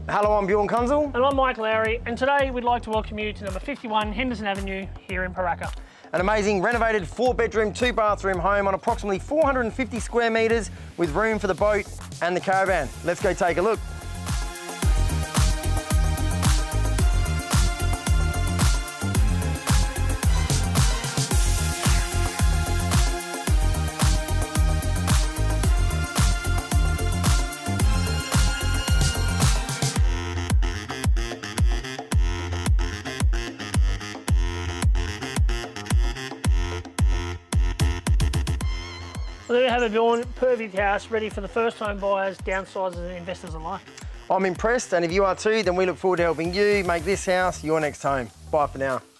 Hello, I'm Bjorn Kunzel. And I'm Mike Lowry, and today we'd like to welcome you to number 51 Henderson Avenue here in Pooraka. An amazing renovated 4-bedroom, 2-bathroom home on approximately 450 square metres with room for the boat and the caravan. Let's go take a look. Well, there we have it, Bjorn. Perfect house, ready for the first-home buyers, downsizers and investors alike. I'm impressed, and if you are too, then we look forward to helping you make this house your next home. Bye for now.